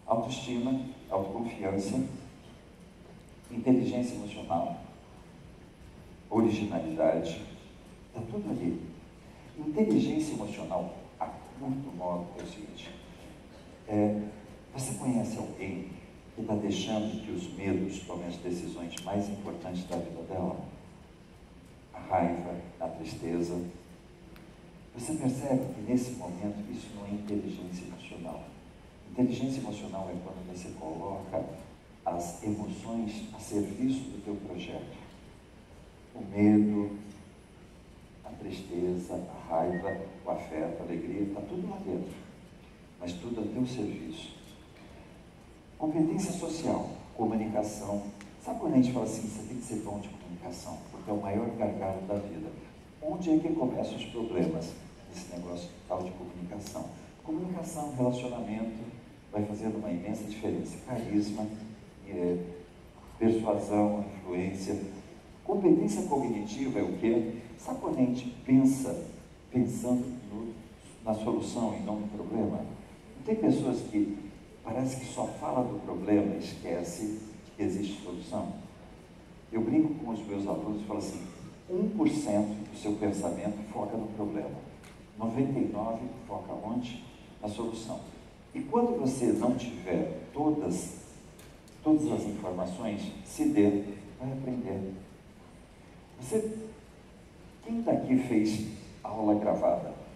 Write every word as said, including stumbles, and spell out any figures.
Autoestima, autoconfiança, inteligência emocional, originalidade, está tudo ali. Inteligência emocional, a curto modo, é o seguinte, é, você conhece alguém que está deixando que os medos tomem as decisões mais importantes da vida dela? A raiva, a tristeza. Você percebe que nesse momento isso não é inteligência emocional. Inteligência emocional é quando você coloca as emoções a serviço do teu projeto. O medo, a tristeza, a raiva, o afeto, a alegria, está tudo lá dentro, mas tudo a teu serviço. Competência social, comunicação. Sabe quando a gente fala assim, você tem que ser bom de comunicação, porque é o maior gargalo da vida. Onde é que começam os problemas nesse negócio tal de comunicação? Comunicação, relacionamento, vai fazendo uma imensa diferença. Carisma, é, persuasão, influência. Competência cognitiva é o quê? Sabe quando a gente pensa, pensando no, na solução e não no problema? Não tem pessoas que parece que só fala do problema e esquece que existe solução? Eu brinco com os meus alunos e falo assim, um por cento do seu pensamento foca no problema, noventa e nove por cento foca onde? Na solução. E quando você não tiver todas, todas as informações, se dê, vai aprender. Você, quem daqui fez aula gravada?